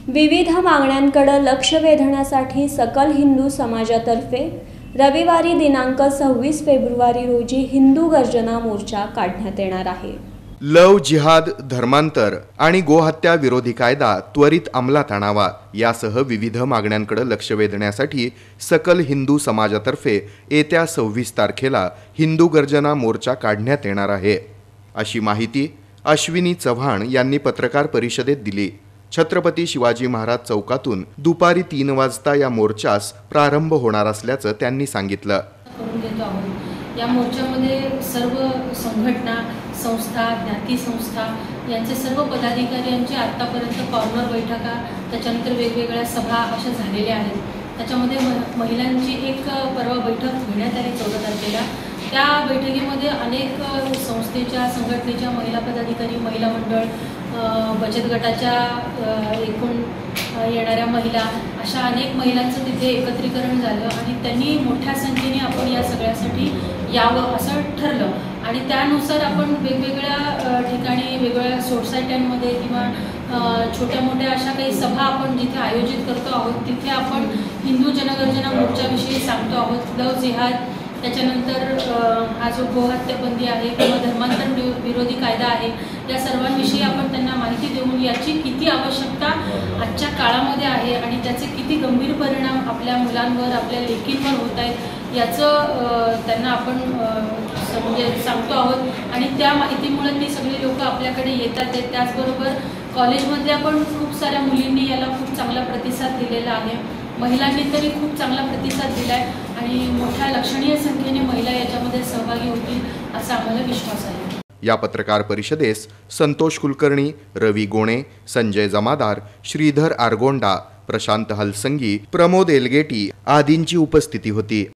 विविध मागण्यांकडे लक्ष वेधण्यासाठी सकल हिंदू समाजातर्फे रविवारी दिनांक 26 फेब्रुवारी रोजी हिंदू गर्जना मोर्चा काढण्यात येणार आहे। लव जिहाद, धर्मांतर आणि गोहत्या विरोधी कायदा त्वरित अंमलात आणावा यासह विविध मागण्यांकडे लक्ष वेधण्यासाठी सकल हिंदू समाजातर्फे येत्या 26 तारखेला हिंदू गर्जना मोर्चा काढण्यात येणार आहे, अशी माहिती अश्विनी चव्हाण यांनी पत्रकार परिषदेत दिली। छत्रपती शिवाजी महाराज चौकातून दुपारी 3 वाजता या मोर्चास प्रारंभ होणार असल्याचं त्यांनी सांगितलं। या मोर्चामध्ये सर्व संघटना, संस्था, ज्ञाती संस्था यांचे सर्व पदाधिकाऱ्यांचे आतापर्यंत कॉर्नर बैठका, त्याच्यानंतर वेगवेगळ्या सभा अशा झालेल्या आहेत। त्याच्यामध्ये महिलांची एक परवा बैठक घेण्यात आली 14 तारखेला। त्या बैठकीमध्ये अनेक संस्थेच्या, संघटनेच्या महिला पदाधिकारी, महिला मंडळ, बचत गटाच्या एकूण येणाऱ्या महिला, अशा अनेक महिलांचं तिथे एकत्रीकरण झालं आणि त्यांनी मोठ्या संख्येने आपण या सगळ्यासाठी यावं असं ठरलं आणि त्यानुसार आपण वेगवेगळ्या ठिकाणी, वेगवेगळ्या सोसायट्यांमध्ये किंवा छोट्या मोठ्या अशा काही सभा आपण जिथे आयोजित करतो आहोत, तिथे आपण हिंदू जनगर्जना मोर्चाविषयी सांगतो आहोत। लव जिहाद, त्याच्यानंतर हा जो गोहत्या बंदी आहे किंवा धर्मांतर विरोधी कायदा आहे, या सर्वांविषयी आपण त्यांना माहिती देऊन याची किती आवश्यकता आजच्या काळामध्ये आहे आणि त्याचे किती गंभीर परिणाम आपल्या मुलांवर, आपल्या लेकींवर होत आहेत याचं त्यांना आपण म्हणजे सांगतो आहोत आणि त्या माहितीमुळे ती सगळी लोक आपल्याकडे येतात। त्याचबरोबर कॉलेजमधल्या पण खूप साऱ्या मुलींनी याला खूप चांगला प्रतिसाद दिलेला आहे, महिलांनी तरी खूप चांगला प्रतिसाद दिला आहे आणि मोठ्या लक्षणीय संख्येने महिला याच्यामध्ये सहभागी होतील असा आम्हाला विश्वास आहे। या पत्रकार परिषदेस संतोष कुलकर्णी, रवी गोणे, संजय जमादार, श्रीधर आरगोंडा, प्रशांत हलसंगी, प्रमोद एलगेटी आदींची उपस्थिती होती।